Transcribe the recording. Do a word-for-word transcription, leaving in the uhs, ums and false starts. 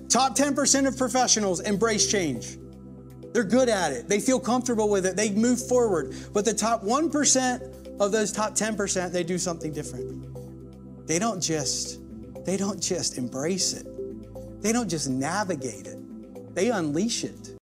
Top ten percent of professionals embrace change. They're good at it. They feel comfortable with it. They move forward. But the top one percent of those top ten percent, they do something different. They don't just, they don't just embrace it. They don't just navigate it. They unleash it.